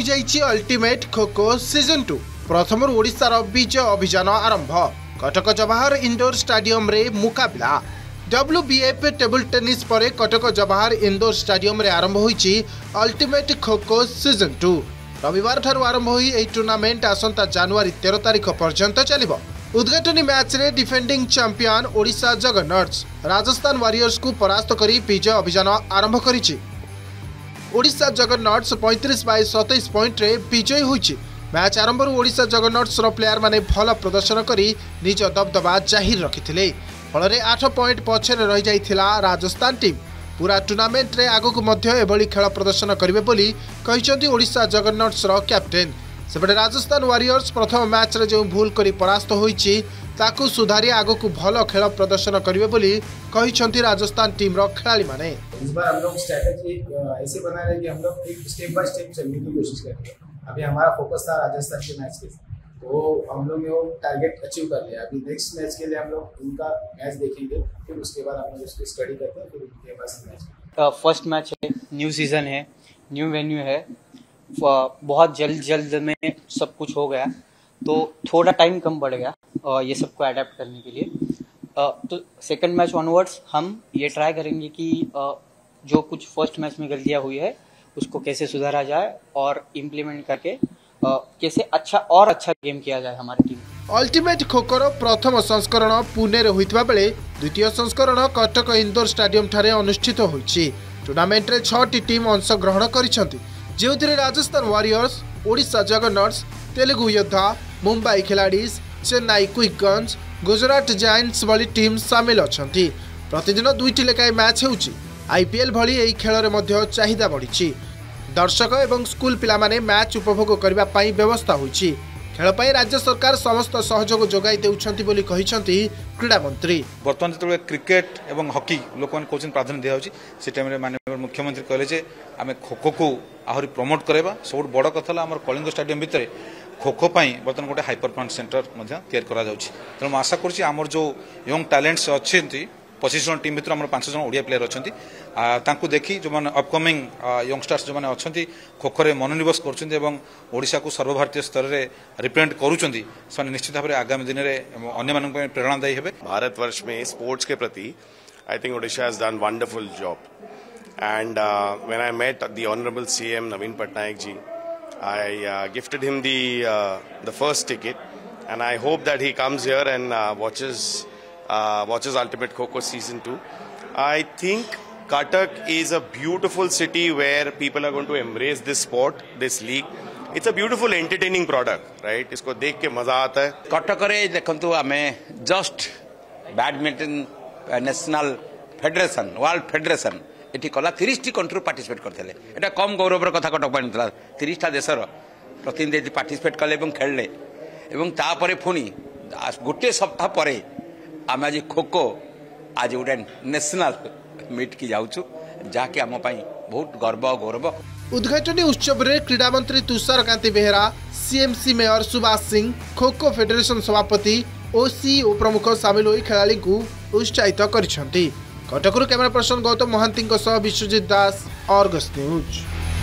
जाइछि ultimate kho kho season 2 प्रथम ओडिशार विजय अभियान आरंभ। कटक जवाहर इंडोर स्टेडियम रे मुकाबला। WBF टेबल टेनिस पर कटक जवाहर इंडोर स्टेडियम रे आरंभ होइछि अल्टीमेट खो खो सीजन 2। रविवार ठारू आरंभ होई एई टूर्नामेंट आसंता जनवरी 13 तारिख पर्यंत चलिबो। उद्घाटनी मैच रे defending champion Odisha Jagannaths Rajasthan warriors को परास्त करी विजय अभियान आरंभ करिछि। ओडिशा जगन्नाथ्स 35/27 पॉइंट रे विजयी होइछि। मैच आरंभ ओडिशा जगन्नाथ्स रो प्लेयर माने भल प्रदर्शन करी निज दबदबा जाहिर रखिथिले। फल 8 पॉइंट पछरे रहि जाइथिला राजस्थान टीम। पूरा टूर्नामेंट रे आगो को मध्य एभली खेल प्रदर्शन करिवे बोली कहिसंती ओडिशा जगन्नाथ्स रो कैप्टेन। सेपटे राजस्थान वारियर्स प्रथम मैच रे जो भूल करी परास्त होइछि ताकू सुधारी आगो को भल खेल प्रदर्शन करिवे बोली कहिसंती राजस्थान टीम रो खिलाड़ी माने। इस बार हम लोग स्ट्रेटजी ऐसे बना रहे कि हम लोग एक स्टेप बाय स्टेप चलने की कोशिश करेंगे। अभी हमारा फोकस था राजस्थान के मैच के, तो हम लोग ने वो टारगेट अचीव कर लिया। अभी नेक्स्ट मैच के लिए हम लोग उनका मैच देखेंगे, फिर उसके बाद हम लोग उसकी स्टडी करते हैं, फिर उनके पास मैच। फर्स्ट मैच है, न्यू सीजन है, न्यू वेन्यू है, बहुत जल्द में सब कुछ हो गया, तो थोड़ा टाइम कम पड़ गया ये सबको अडेप्ट करने के लिए। तो सेकंड मैच ऑनवर्ड्स हम ये ट्राई करेंगे कि जो कुछ फर्स्ट मैच में गलतियां हुई है उसको कैसे सुधारा जाए और इम्प्लीमेंट करके कैसे अच्छा गेम किया जाए हमारी टीम। अल्टीमेट खोखोर प्रथम संस्करण पुणे रे होइतबा बेले द्वितीय संस्करण कटक इंडोर स्टेडियम ठारे अनुष्ठित होइछि। टूर्नामेंट रे 6टी टीम अंशग्रहण करिसंती, जेउथिरे Rajasthan warriors, Odisha Jagannaths, Telugu Yoddha, Mumbai Khiladis, Chennai quick guns, Gujarat giants भली टीम सामिल अछंती। प्रतिदिन 2टी लेखाएं मैच होउछि। IPL भली एई खेलरे मध्य चाहिदा बढ़िछि। दर्शक एवं स्कूल पिला माने मैच उपभोग करबा पई व्यवस्था होइछि। खेल पई राज्य सरकार समस्त सहयोग जोगाई देउछंती बोली कहिसंती क्रीडा मंत्री। वर्तमान जो क्रिकेट एवं हॉकी लोक कोचिंग प्राधान्य दिया होछि, से टाइम रे माननीय मुख्यमंत्री कहले जे आमे खो खो को आहुरी प्रमोट करबा। सब बड़ कथा हमर कलिंग स्टेडियम भितर खो खो पई वर्तमान गोटे हाइपर पॉइंट सेंटर मध्य तैयार करा जाउछि। त म आशा करछि हमर जो यंग टैलेंट्स अछंती 25 जन टीम भितर हमर 5 जन ओडिया प्लेयर अछंती, तांकु देखि जो माने अपकमिंग यंगस्टर्स जो माने अछंती खो खो रे मनोनिवेश करछंती एवं ओडिशा को सर्वभारतीय स्तर रे रिप्रेजेंट करूछंती, सने निश्चित भाबरे आगामी दिन रे अन्य मानन पे प्रेरणादायी हेबे। भारतवर्ष में स्पोर्ट्स के प्रति I think Odisha has done wonderful job and when I met the honourable CM Naveen Patnaik ji, I gifted him the first ticket, and I hope that he comes here and watches Ultimate Kho Kho Season 2. I think Cuttack is a beautiful city where people are going to embrace this sport, this league. It's a beautiful, entertaining product, right? इसको देख के मजा आता है। कटक रे देखंतु आमे just badminton national federation, world federation एठी कला 30 कंट्री पार्टिसिपेट करथिले। एटा कम गौरवर कथा कटक पानितला। 30टा देशर प्रतिनिधि पार्टिसिपेट कले एवं खेलले एवं तापरे पुनी गोटे सप्ताह परे आमे आज खो खो आज गोटे नेशनल मीट की जाउछु, जाके आम पई बहुत गर्व और गौरव। उद्घाटनी उत्सव रे क्रीडा मंत्री Tushar Kanti Behera, CMC mayor Subhash Singh, kho kho federation सभापति OCO प्रमुख सामिल होई खेलाड़ी को उत्साहित करिसंती। कटकरू camera person Gautam Mahanti Biswajit Das, Argus news.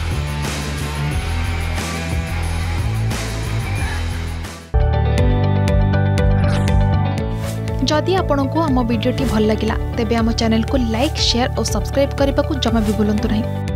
जदि आपंक आम भिडी भल लगा तेब आम चैनल को लाइक, शेयर और सब्सक्राइब करने को जमा भी भूलु नहीं।